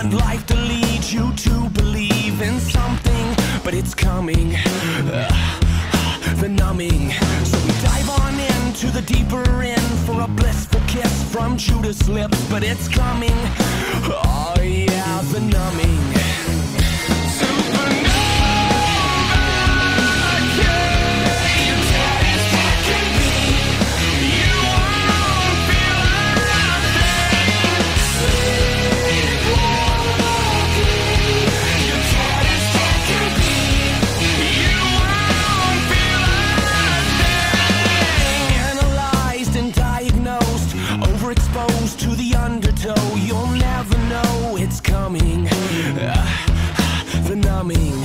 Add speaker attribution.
Speaker 1: want life to lead you to believe in something, but it's coming, the numbing. So we dive on into the deeper end for a blissful kiss from Judas' lips, but it's coming, oh yeah, the numbing. Overexposed to the undertow, you'll never know it's coming, the numbing.